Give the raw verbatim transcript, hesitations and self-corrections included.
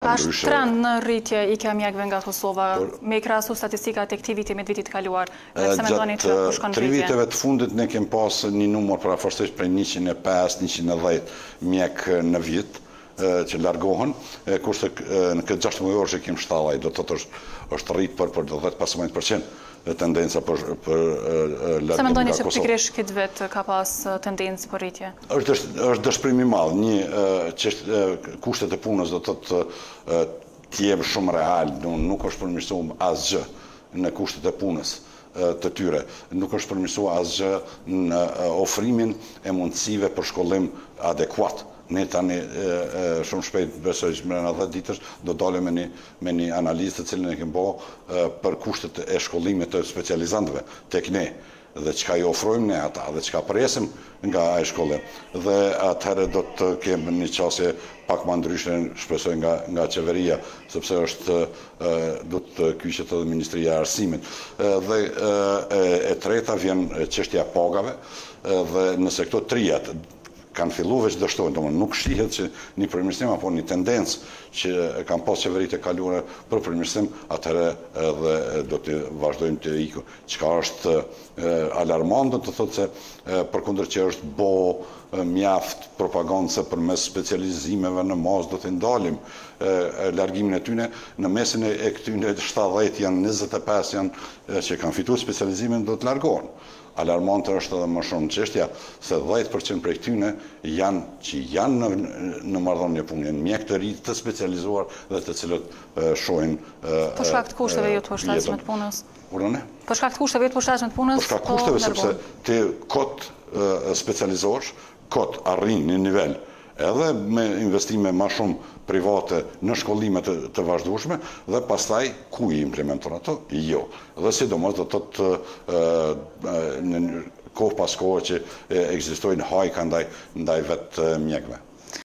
Është trend në rritje i ka mjekëve nga Kosova, me i krahasu statistikat e këtij viti me vitit kaluar, dhe pse mendoni që po shkon Tre rritje? viteve të fundit ne kemi pas një numër paraforsisht prej njëqind e pesë njëqind e dhjetë mjek në vit që largohen, kurse në këtë gjashtëmuaj që kemi shtatëdhjetë, do të thotë është është rrit për për dhjetë pesëmbëdhjetë përqind tendenca për për largim. Se mendoni që pikërisht këtë vit ka pas tendencë për rritje? Është është dëshpërim i madh, një çështë kushtet e punës do të thotë të jenë shumë real, nuk është përmirësuar asgjë në kushtet e punës të tyre. Nuk është përmirësuar asgjë në ofrimin e mundësive për shkollim adekuat. Ne tani shumë shpejt besoj që brenda dhjetë ditësh do dalëm me një me një analizë të cilën e kemi bërë për kushtet e shkollimit të specializantëve tek ne dhe çka i ofrojmë ne ata dhe çka presim nga ai shkollim. Dhe atëherë do të kemi një çështje pak më ndryshe, shpresoj nga nga qeveria, sepse është do të kyçet edhe Ministria e Arsimit. Dhe e treta vjen çështja e pagave dhe nëse këto trijat kanë fillu veç dështojnë, domethënë nuk shihet që një përmirësim apo një tendencë që kanë pas qeveritë e kaluara për përmirësim, atëherë edhe do të vazhdojmë të iku. Çka është alarmant, do të thotë se përkundër që është bo mjaft propagandë përmes specializimeve në mas do të ndalim largimin e tyre, në mesin e këtyre shtatëdhjetë janë njëzet e pesë janë që kanë fituar specializimin do të largohen. Alarmante është edhe më shumë çështja se dhjetë përqind prej këtyre janë që janë në, në marrëdhënie punë, janë mjek të rinj të specializuar dhe të cilët shohin për shkak të kushteve jo të përshtatshme të punës. Urdhëne? Për shkak të kushteve jo të përshtatshme të punës. Për shkak të kushteve sepse ti kot specializohesh, kot arrin një nivel edhe me investime më shumë private në shkollime të, të vazhdueshme dhe pastaj ku i implementon ato? Jo. Dhe sidomos do të thotë në kohë pas kohë që ekzistojnë hajka ndaj ndaj vetë mjekëve.